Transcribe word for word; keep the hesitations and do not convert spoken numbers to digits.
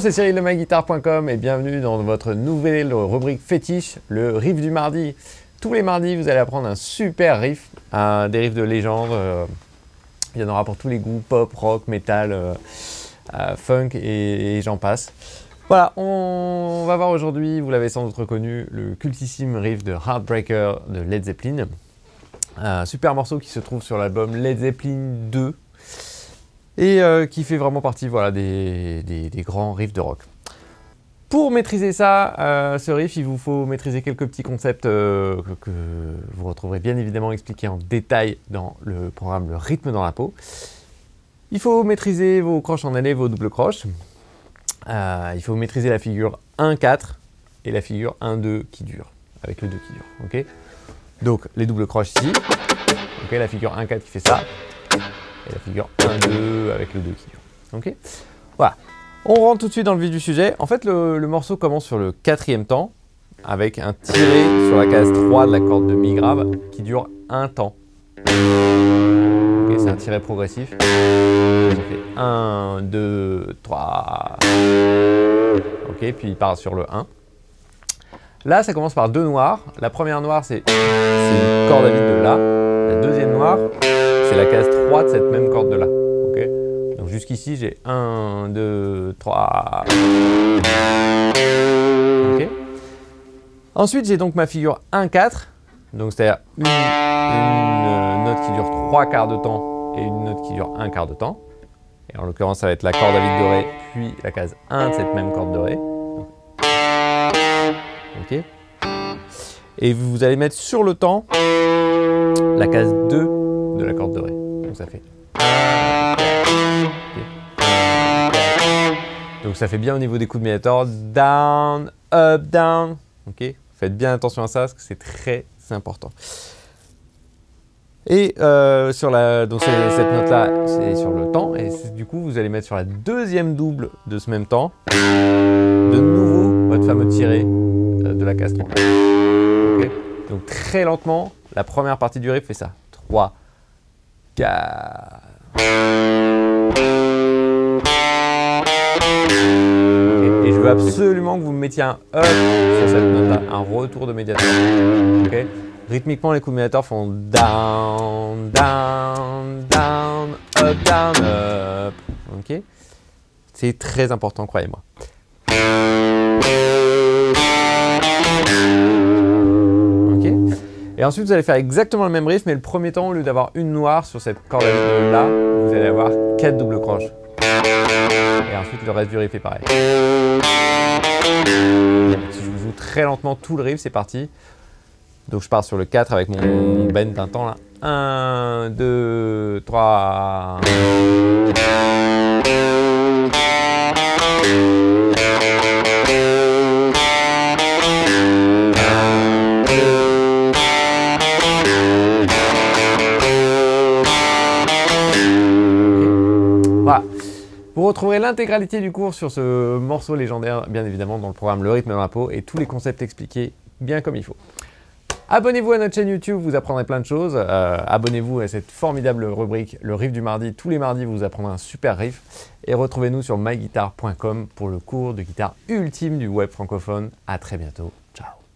c'est Cyril de my guitar point com et bienvenue dans votre nouvelle rubrique fétiche, le riff du mardi. Tous les mardis, vous allez apprendre un super riff, un, des riffs de légende. Euh, il y en aura pour tous les goûts, pop, rock, metal, euh, euh, funk et, et j'en passe. Voilà, on va voir aujourd'hui, vous l'avez sans doute reconnu, le cultissime riff de Heartbreaker de Led Zeppelin. Un super morceau qui se trouve sur l'album Led Zeppelin deux. Et euh, qui fait vraiment partie voilà, des, des, des grands riffs de rock. Pour maîtriser ça, euh, ce riff, il vous faut maîtriser quelques petits concepts euh, que, que vous retrouverez bien évidemment expliqués en détail dans le programme Le rythme dans la peau. Il faut maîtriser vos croches en allée, vos doubles croches. Euh, il faut maîtriser la figure un quatre et la figure un deux qui dure, avec le deux qui dure. Okay, donc les doubles croches ici, okay, la figure un quatre qui fait ça. Et la figure un deux avec le deux qui dure. Ok. Voilà. On rentre tout de suite dans le vif du sujet. En fait, le, le morceau commence sur le quatrième temps avec un tiré sur la case trois de la corde de mi grave qui dure un temps. Okay, c'est un tiré progressif. Ça fait un, deux, trois. Ok, puis il part sur le un. Là, ça commence par deux noirs. La première noire, c'est une corde à vide de La. La deuxième noire, c'est la case trois de cette même corde de La. Okay, donc jusqu'ici, j'ai un, deux, trois. Okay. Ensuite, j'ai donc ma figure un quatre. Donc c'est-à-dire une, une note qui dure trois quarts de temps et une note qui dure un quart de temps. Et en l'occurrence, ça va être la corde à vide de Ré, puis la case un de cette même corde de Ré. Okay. Et vous allez mettre sur le temps la case deux de la corde de Ré. Donc ça fait okay. Donc ça fait bien au niveau des coups de médiator. Down, up, down. Ok. Faites bien attention à ça parce que c'est très important. Et euh, sur la, donc cette note-là, c'est sur le temps. Et du coup, vous allez mettre sur la deuxième double de ce même temps, de nouveau, votre fameux tiré euh, de la case trois. Okay. Donc très lentement, la première partie du riff fait ça. trois, quatre. Okay. Et je veux absolument que vous me mettiez un up sur cette note-là, un retour de médiator. Okay. Rythmiquement, les coups de médiator font down, down, down, up, down, up. Ok. C'est très important, croyez-moi. Ok. Et ensuite, vous allez faire exactement le même riff, mais le premier temps, au lieu d'avoir une noire sur cette corde à vide là, vous allez avoir quatre doubles croches. Et ensuite, le reste du riff est pareil. Si je vous joue très lentement tout le riff, c'est parti. Donc je pars sur le quatre avec mon, mon bend d'un temps là. un, deux, trois. Voilà. Vous retrouverez l'intégralité du cours sur ce morceau légendaire, bien évidemment, dans le programme Le rythme dans la peau et tous les concepts expliqués bien comme il faut. Abonnez-vous à notre chaîne YouTube, vous apprendrez plein de choses. Euh, Abonnez-vous à cette formidable rubrique, le riff du mardi. Tous les mardis, vous apprendrez un super riff. Et retrouvez-nous sur my guitar point com pour le cours de guitare ultime du web francophone. À très bientôt. Ciao.